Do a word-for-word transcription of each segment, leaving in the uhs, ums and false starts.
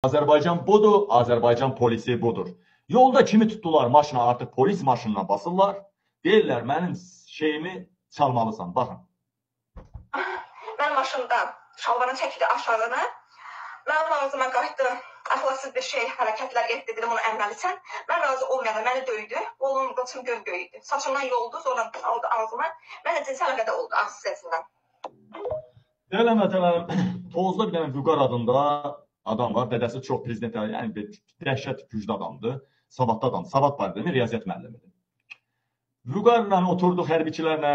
Azərbaycan budur, Azərbaycan polisi budur. Yolda kimi tutdular maşına, artıq polis maşınına basırlar. Deyirlər, mənim şeyimi çalmalısan, baxın. Mən maşında şalvarını çəkdi aşağıda. Mənim ağzıma qayıtdı, əxlasız bir şey, hərəkətlər etdi, dedim onu əmrəlisən. Mən razı olmayana məni döydü, oğlum qıçım göy-göy idi. Saçımdan yoldu, sonra aldı ağzıma. Mənə cinsi əlaqədə oldu ağzı səsindən. Dəyərli vətəndaşlarım, Tovuzda bir dənə Vüqar adında adam var, dədəsi çox prezident, yəni dəhşət güclü adamdır, savadlı adam, savad barədə riyaziyyat müəllimidir. Vüqarla oturduq hərbiçilərlə,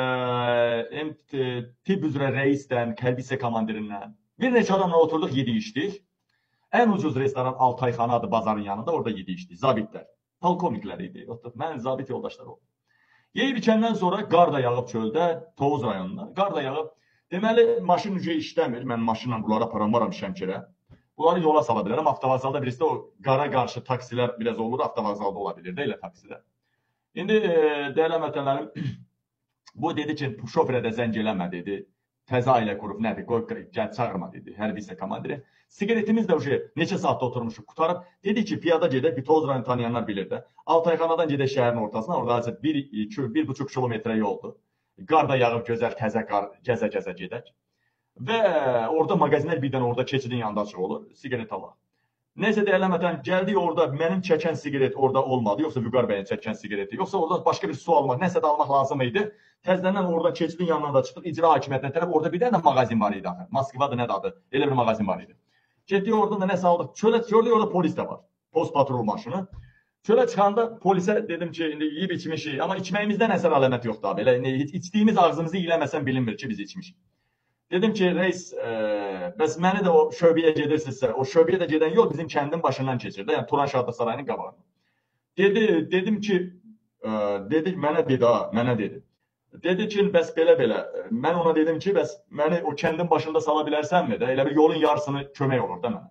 e, tibb üzrə rəisdən, hərbisə komandirindən, bir neçə adamla oturduq, yedi içdik. Ən ucuz restoran Altayxana adı bazarın yanında, orada yedi içdik, zabitlər, polkovniklər idi, mən zabit yoldaşlar oldu. Yeyib içəndən sonra qar da yağıb çöldə, Tovuz rayonunda, qar da yağıb. Deməli, maşın ucu işləmir, mən maşınla bunlara aparamaram Şəmkirə. Bunları yola sala bilərəm, avtovağzalda birisi də o qara qarşı taksilər biraz olur, avtovağzalda ola bilir də elə taksilər. İndi, dəyərli vətəndaşlarım, bu dedi ki, şoförə də zəng eləmə dedi, təzə ailə qrup nədir, qoy gəl çağırma dedi, hərbi isə komandiri. Sigaretimiz də o şey, neçə saatda oturmuşuq, qutarıb, dedi ki, piyada gedək, bir Tovuz rayonu tanıyanlar bilir də, Altayxanadan gedək şəhərin ortasına, orada bir, iki, bir buçuk kilometrə yoldur. Qar da yağıb gözəl, təzə qar, gəzə-gəzə gedək. Və orada magazinlər birdən orada keçidin yanında açıq olur, sigaret alaq. Neysə dəyərli vətəndaşlar, gəldik orada, mənim çəkən sigaret orada olmadı, yoxsa Vüqar bəyin çəkən sigareti, yoxsa orada başqa bir su almaq, nəsə də almaq lazım idi. Təzədən orada keçidin yanından da çıxdıq, icra hakimiyyətinə tərəf, orada bir dənə magazin var idi. Moskvada nədir adı, elə bir magazin var idi. Getdik oradan da nəsə aldıq, çölə gördük, orada polis də var, post patrol maşını. Çölə çıxanda polisə dedim ki, indi yiyib içmişik, amma içməyimizdə nəsə əlamət yoxdur abi. Elə içdiyimiz ağzımızı iyiləməsən bilinmir ki, biz içmişik. Dedim ki, reis, e, bəs məni də o şöbəyə gedirsinizsə, o şöbəyə də gedən yol bizim kəndin başından keçir də, yəni Turan Şahda Sarayının qabağında. Dedi, dedim ki, e, dedi, mənə dedi, ha, mənə dedi. Dedi ki, bəs belə-belə, mən ona dedim ki, bəs məni o kəndin başında sala bilərsənmi də, elə bir yolun yarısını kömək olur da mənə.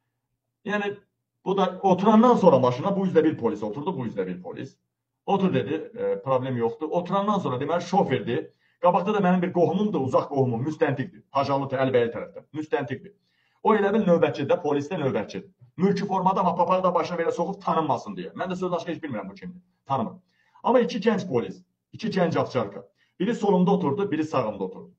Yəni, bu da oturandan sonra maşına bu üzdə bir polis oturdu, bu üzdə bir polis. Otur dedi, e, problem yoxdur. Oturandan sonra deməli şoferdir. Qabaqda da mənim bir qohumumdur, uzaq qohumum, müstəntiqdir. Hacılı Əlbəyli tərəfdən, müstəntiqdir. O elə bil növbətçidir, polis də növbətçidir. Mülki formada, amma papağı da başına belə soxub tanınmasın deyə. Mən də söz başqa heç bilmirəm bu kimdir, tanımır. Amma iki gənc polis, iki gənc afçarka. Biri solumda oturdu, biri sağımda oturdu.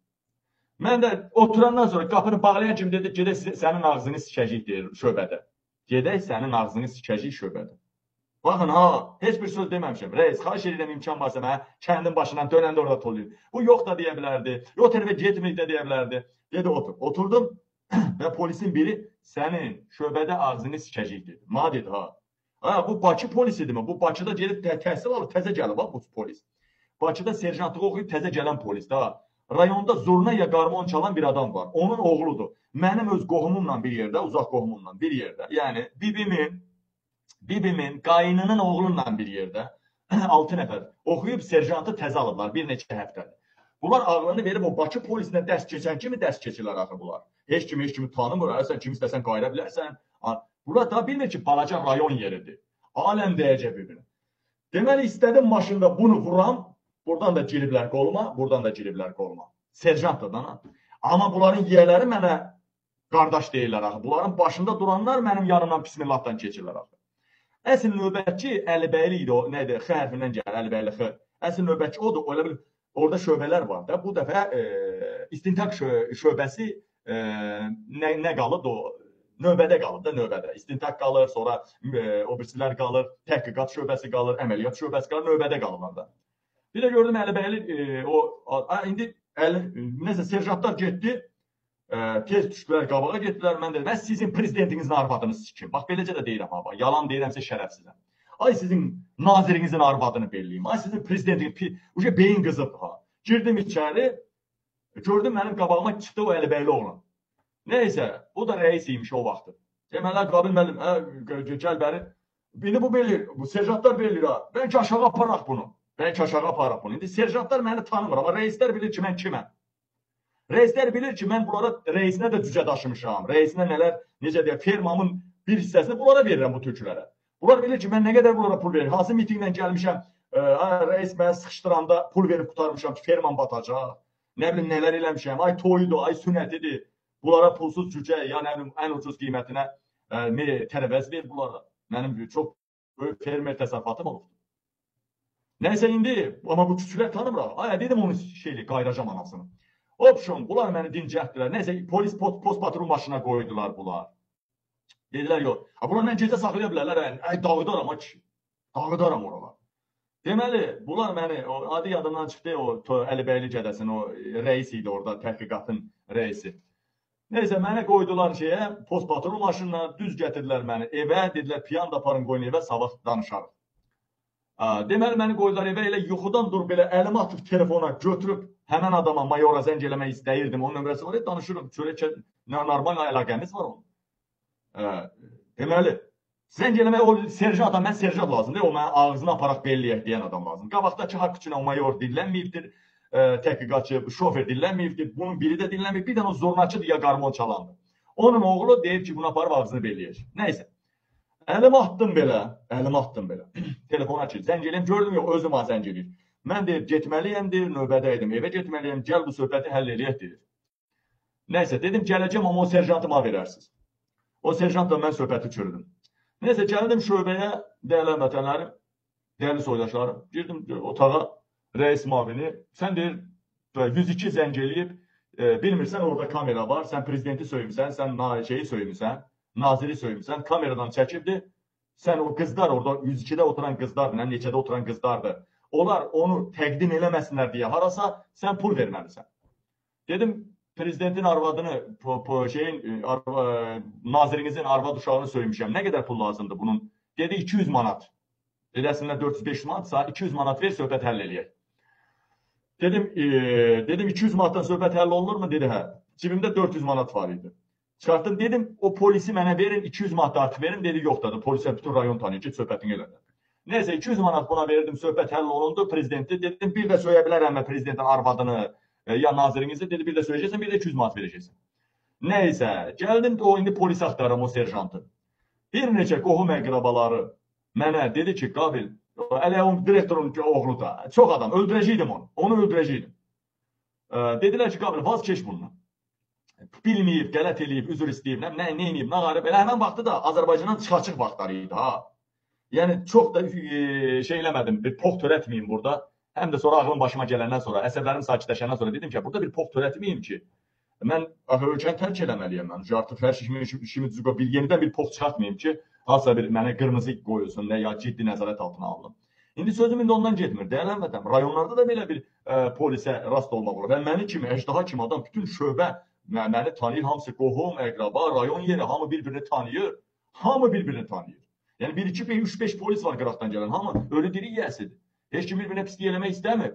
Mən də oturandan sonra qapını bağlayan kimi dedi, gedək sənin ağzını sikəcək deyir şöbədə. Gedək sənin ağzını sikəcək şöbədə. Baxın ha, heç bir söz deməmişəm. Reis, xahiş edirəm imkan varsa mənə kəndin başından dönəndə orada toluyur. Bu yox da deyə bilərdi, yox tərəfə getməyik də deyə bilərdi. Dedi otur. Oturdum və polisin biri sənin şöbədə ağzını sikəcək dedi. Ma dedi ha. Ha, bu Bakı polisidir mi? Bu Bakıda gedib tə təhsil alıb təzə gəlib ha bu polis. Bakıda serjantlıq oxuyub təzə gələn polisdir ha. Rayonda zurna ya qarmon çalan bir adam var. Onun oğludur. Mənim öz qohumumla bir yerdə, uzaq qohumumla bir yerdə. Yəni bibimin Bibimin, qayınının oğlunla bir yerdə altı nəfər oxuyub serjantı təzə alıblar bir neçə həftədir. Bunlar ağlını verib o Bakı polisinə dərs keçən kimi dərs keçirlər axı bunlar. Heç kimi, heç kimi tanımır, sən kim istəsən qayıra bilərsən. Bunlar da bilmir ki, balaca rayon yeridir. Aləm dəyəcək bir-birinə. Deməli, istədim maşında bunu vuram, buradan da giriblər qoluma, buradan da giriblər qoluma. Serjantdır da. Amma bunların yiyələri mənə qardaş deyirlər axı. Bunların başında duranlar mənim yanımdan bismillahdan keçirlər axı. Əsl növbətçi Əlibəyli idi o, nədir, X hərfindən gəlir, Əlibəyli X. Əsl növbətçi odur, elə bil, orada şöbələr var da. Bu dəfə e, istintaq şö şöbəsi e, nə, nə qalıb o, növbədə qalıb da, növbədə. İstintaq qalır, sonra e, o birisilər qalır, təhqiqat şöbəsi qalır, əməliyyat şöbəsi qalır, növbədə qalırlar da. Bir də gördüm Əlibəyli, e, o, a, indi əli, nəsə, serjantlar getdi. Ə, tez düşdülər, qabağa getdilər, mən dedim, mən sizin prezidentinizin arvadını sikim. Bax, beləcə də deyirəm, ha, yalan deyirəmsə şərəfsizəm. Ay sizin nazirinizin arvadını belliyim, ay sizin prezidentin, bu şey beyin qızıb, ha. Girdim içəri, gördüm mənim qabağıma çıxdı o Əlibəyli oğlan. Neysə, bu da rəis imiş o vaxtı. Demələr, Qabil müəllim, hə, gəl bəri. İndi bu bellir, bu serjantlar bellir, ha. Bəlkə aşağı aparaq bunu. Bəlkə aşağı aparaq bunu. İndi serjantlar məni tanımır, amma reislər bilir ki, mən kiməm. Reislər bilir ki, mən bunlara reisinə də cücə daşımışam. Reisinə nələr, necə deyək, fermamın bir hissəsini bunlara verirəm bu türkülərə. Bunlar bilir ki, mən nə qədər bunlara pul verir. Hansı mitinglə gəlmişəm, ə, reis mənə sıxışdıranda pul verib qutarmışam ki, fermam batacaq. Nə bilim, nələr eləmişəm. Ay toyudur, ay sünətidir. Bunlara pulsuz cücə, ya nə bilim, ən ucuz qiymətinə e, tərəvəz ver bunlara. Mənim çox böyük fermer təsərrüfatım olub. Nəysə indi, amma bu küçüklər tanımıraq. Ay, dedim onu şeyli, qayracam anasını. Option, bunlar məni dincətdilər. Nəysə, polis post, post patrol maşına qoydular bunlar. Dedilər, yox. Bunlar mən gecə saxlaya bilərlər. Ay, dağıdaram, ay kişi. Dağıdaram oralar. Deməli, bunlar məni, o, adı yadımdan çıxdı, o Əlibəyli gədəsin, o reis idi orada, təhqiqatın reisi. Nəysə, mənə qoydular şeyə, post patrol maşınına, düz gətirdilər məni evə, dedilər, piyan da aparın qoyun evə, sabah danışarıq. Deməli, məni qoydular evə, elə yuxudan dur, belə əlimi atıb telefona götürüb, həmən adama, mayora zəng eləmək istəyirdim, onun nömrəsi var, danışırıq, çörək, normal əlaqəmiz var onun. Deməli, zəng eləmək, o serjant adam, mən serjant lazımdır, o mənə ağzını aparaq belliyək deyən adam lazım. Qabaqdakı haqq üçün o mayor dinlənməyibdir, təhqiqatçı, şofer dinlənməyibdir, bunun biri də dinlənməyib, bir dənə o zornaçıdır ya qarmon çalandır. Onun oğlu deyib ki, bunu aparıb ağzını belliyək. Nəysə, əlim atdım belə, əlim atdım belə, telefona ki, zəng eləyim, gördüm yox, özüm ha zəng eləyir. Mən deyib, getməliyəm, deyir, növbədə idim, evə getməliyəm, gəl bu söhbəti həll eləyək, deyir. Nəysə, dedim, gələcəm, amma o serjantımı verirsiniz. O serjantla mən söhbəti çürüdüm. Nəysə, gəldim şöbəyə, dəyərli vətənlərim, dəyərli soydaşlarım, girdim otağa, reis mavini, sən deyir, yüz iki zəng eləyib, e, bilmirsən, orada kamera var, sən prezidenti söymüsən, sən şeyi söymüsən, naziri söymüsən, kameradan çəkibdir, sən o qızlar orada, yüz ikidə oturan qızlardır, neçədə oturan qızlardır, onlar onu təqdim eləməsinlər deyə harasa, sən pul verməlisən. Dedim, prezidentin arvadını, po, po, şeyin, arva, nazirinizin arvad uşağını söymüşəm. Nə qədər pul lazımdır bunun? Dedi iki yüz manat. Dedi əslində dörd yüz beş yüz manatsa iki yüz manat ver, söhbət həll eləyək. Dedim, e, dedim iki yüz manatdan söhbət həll olunurmu? Dedi hə. Cibimdə dörd yüz manat var idi. Çıxartdım, dedim o polisi mənə verin, iki yüz manat artıq verin. Dedi yoxdadır, polisə bütün rayon tanıyır ki, söhbətin elədir. Neyse iki yüz manat buna verdim, söhbət həll olundu. Prezidenti dedim, bir də söyə bilərəm prezidentin arvadını, ya nazirinizi, dedi bir də söyləyəcəksən, bir də iki yüz manat verəcəksən. Neysə, gəldim ki, o indi polis axtarım o serjantı. Bir neçə qohum əqrabaları mənə dedi ki, Qabil, elə o direktorun oğlu da, çox adam, öldürəcəydim onu, onu öldürəcəydim. Dedilər ki, Qabil, vaz keç bundan. Bilməyib, qələt eləyib, üzr istəyib, nə, nə eləyib, nə qarib, elə həmən vaxtı da Azərbaycanın çıxaçıq vaxtları idi, ha. Yəni, çox da e, şey eləmədim, bir pox törətməyim burada. Həm də sonra ağlım başıma gələndən sonra, əsəblərim sakitləşəndən sonra dedim ki, burada bir pox törətməyim ki, mən ölkəni tərk eləməliyəm mən. Artıq hər şeyimi, işimi düzgün, bir yenidən bir pox çıxartmayayım ki, hansısa bir mənə qırmızı qoyulsun, nə ya ciddi nəzarət altına alınım. İndi sözüm indi ondan getmir, deyələnmədən. Rayonlarda da belə bir e, polisə rast olmaq olur. Və məni kimi, əjdaha kimi adam, bütün şöbə məni tanıyır, hamısı qohum, əqraba, rayon yeri, hamı bir-birini tanıyır, hamı bir-birini tanıyır. Yəni bir, iki, üç, beş polis var qıraqdan gələn, hamı ölü diri yiyəsidir. Heç kim bir-birinə pislik eləmək istəmir.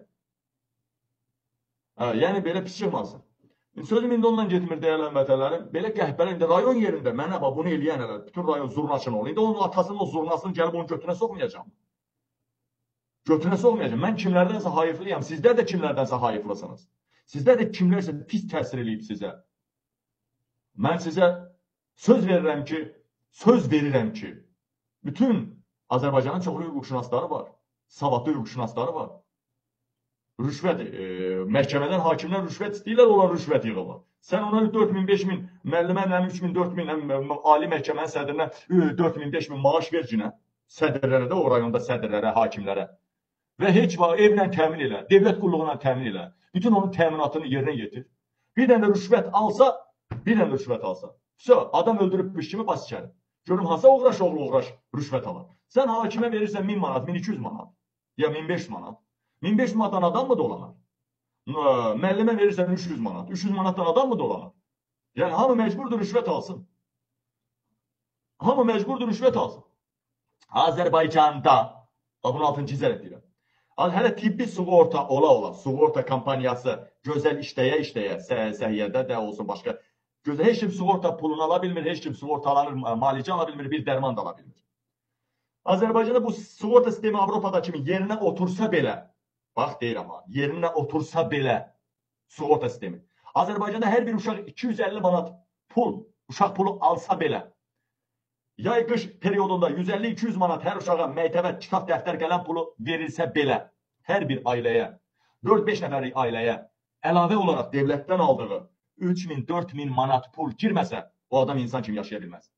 Hə, yəni belə pis çıxmasın. Sözüm indi ondan getmir dəyərli vətənlərim. Belə qəhbər indi rayon yerində mənə bax bunu eləyən elə bütün rayon zurnaçın olur. İndi onun atasının o zurnasını gəlib onun götünə soxmayacağam. Götünə soxmayacağam. Mən kimlərdənsə hayıflıyam. Sizlər də kimlərdənsə hayıflısınız. Sizlər də kimlərsə pis təsir eləyib sizə. Mən sizə söz verirəm ki, söz verirəm ki, bütün Azərbaycanın çoxlu hüquqşünasları var. Savadlı hüquqşünasları var. Rüşvət, e, məhkəmədən hakimlər rüşvət istəyirlər, onlar rüşvət yığırlar. Sən ona dörd min, beş min, müəllimə üç min, dörd min, ali məhkəmənin sədrinə dörd min, beş min maaş ver cinə. Sədrlərə də, o rayonda sədrlərə, hakimlərə. Və heç vaxt evlə təmin elə, devlət qulluğuna təmin elə. Bütün onun təminatını yerinə yetir. Bir dənə rüşvət alsa, bir dənə rüşvət alsa. So, adam öldürübmüş kimi bas içəri. Görüm, hansı uğraş oğlu uğraş rüşvət alır. Sən hakimə verirsən min manat, min iki yüz manat, ya min beş yüz manat. min beş yüz manatdan adam mı dolanar? Müəllimə verirsən üç yüz manat, üç yüz manatdan adam mı dolanar? Yəni, hamı məcburdur rüşvət alsın. Hamı məcburdur rüşvət alsın. Azərbaycanda, bunun altını cizərək deyirəm. Hələ tibbi sığorta ola-ola, sığorta kampaniyası gözəl işləyə-işləyə, səhiyyədə də olsun, başqa. Gözəl, heç kim sığorta pulunu ala bilmir, heç kim sığortalanır, malicə ala bilmir, bir dərman da ala bilmir. Azərbaycanda bu sığorta sistemi Avropada kimi yerinə otursa belə, bax deyirəm ha, yerinə otursa belə sığorta sistemi. Azərbaycanda hər bir uşaq iki yüz əlli manat pul, uşaq pulu alsa belə, yay qış periyodunda yüz əlli iki yüz manat hər uşağa məktəbə, kitab, dəftər, qələm pulu verilsə belə, hər bir ailəyə, dörd beş nəfərlik ailəyə əlavə olaraq devlətdən aldığı üç min, dörd min manat pul girməsə, o adam insan kimi yaşaya bilməz.